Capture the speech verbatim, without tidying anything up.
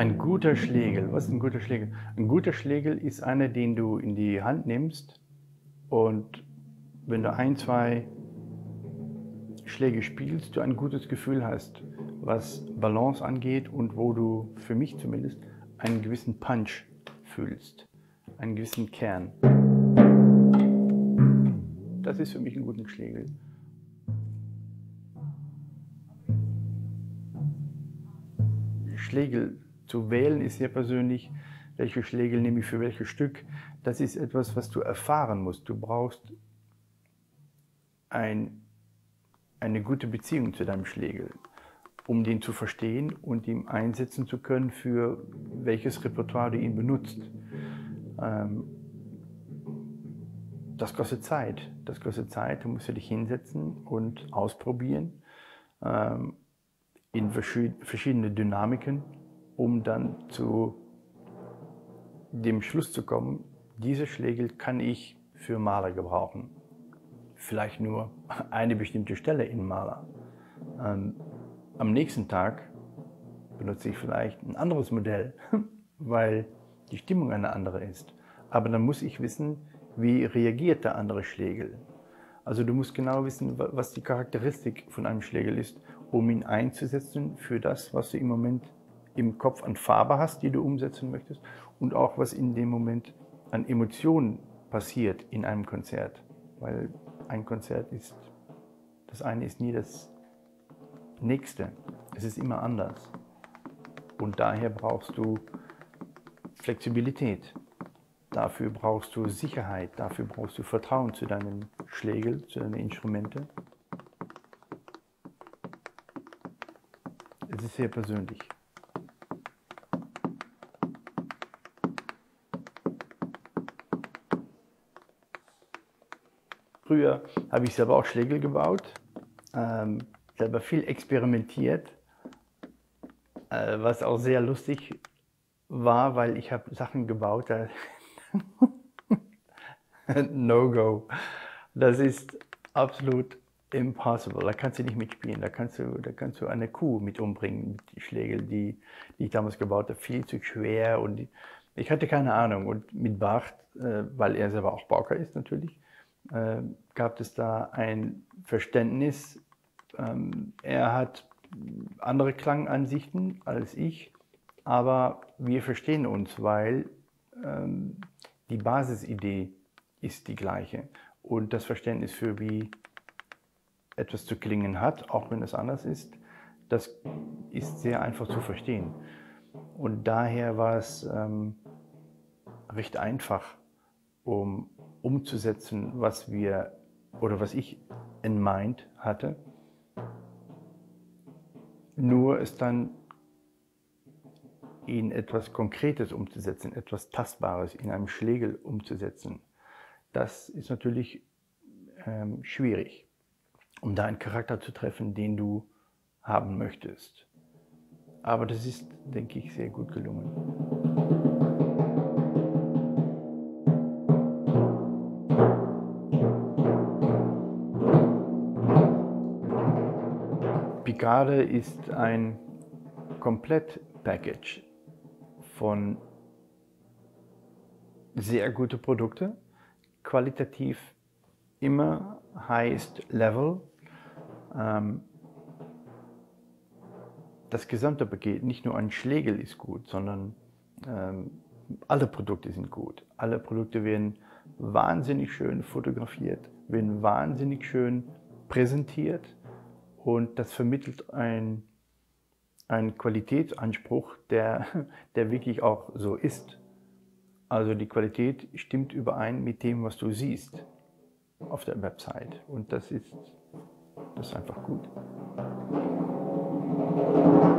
Ein guter Schlegel. Was ist ein guter Schlegel? Ein guter Schlegel ist einer, den du in die Hand nimmst und wenn du ein, zwei Schläge spielst, du ein gutes Gefühl hast, was Balance angeht und wo du, für mich zumindest, einen gewissen Punch fühlst, einen gewissen Kern. Das ist für mich ein guter Schlegel. Schlegel zu wählen ist sehr persönlich. Welche Schlegel nehme ich für welches Stück? Das ist etwas, was du erfahren musst. Du brauchst ein, eine gute Beziehung zu deinem Schlegel, um den zu verstehen und ihn einsetzen zu können, für welches Repertoire du ihn benutzt. Ähm, das kostet Zeit. Das kostet Zeit. Du musst dich hinsetzen und ausprobieren. Ähm, in verschiedene Dynamiken, um dann zu dem Schluss zu kommen, diese Schlegel kann ich für Maler gebrauchen. Vielleicht nur eine bestimmte Stelle im Maler. Ähm, am nächsten Tag benutze ich vielleicht ein anderes Modell, weil die Stimmung eine andere ist. Aber dann muss ich wissen, wie reagiert der andere Schlegel. Also du musst genau wissen, was die Charakteristik von einem Schlegel ist, um ihn einzusetzen für das, was du im Moment im Kopf an Farbe hast, die du umsetzen möchtest, und auch was in dem Moment an Emotionen passiert in einem Konzert. Weil ein Konzert ist, das eine ist nie das nächste. Es ist immer anders. Und daher brauchst du Flexibilität. Dafür brauchst du Sicherheit, dafür brauchst du Vertrauen zu deinem Schlegel, zu deinen Instrumenten. Es ist sehr persönlich. Früher habe ich selber auch Schlegel gebaut, ähm, selber viel experimentiert, äh, was auch sehr lustig war, weil ich habe Sachen gebaut, da No-Go. Das ist absolut impossible. Da kannst du nicht mitspielen. Da kannst du, da kannst du eine Kuh mit umbringen, mit den Schlägeln, die, die ich damals gebaut habe. Viel zu schwer und die, ich hatte keine Ahnung. Und mit Bart, äh, weil er selber auch Pauker ist natürlich, äh, gab es da ein Verständnis. Ähm, er hat andere Klangansichten als ich, aber wir verstehen uns, weil ähm, die Basisidee ist die gleiche und das Verständnis für wie etwas zu klingen hat, auch wenn es anders ist, das ist sehr einfach zu verstehen. Und daher war es ähm, recht einfach, um umzusetzen, was wir oder was ich in mind hatte. Nur es dann in etwas Konkretes umzusetzen, etwas Tastbares in einem Schlegel umzusetzen. Das ist natürlich ähm, schwierig, um da einen Charakter zu treffen, den du haben möchtest. Aber das ist, denke ich, sehr gut gelungen. Picarde ist ein Komplett-Package von sehr guten Produkten, qualitativ immer highest level. Ähm, das gesamte Paket, nicht nur ein Schlegel ist gut, sondern ähm, alle Produkte sind gut. Alle Produkte werden wahnsinnig schön fotografiert, werden wahnsinnig schön präsentiert und das vermittelt ein, einen Qualitätsanspruch, der, der wirklich auch so ist. Also die Qualität stimmt überein mit dem, was du siehst auf der Website und das ist, das ist einfach gut.